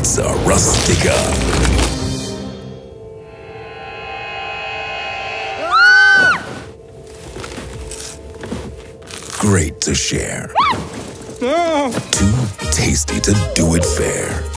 Pizza Rustica. Great to share. Too tasty to do it fair.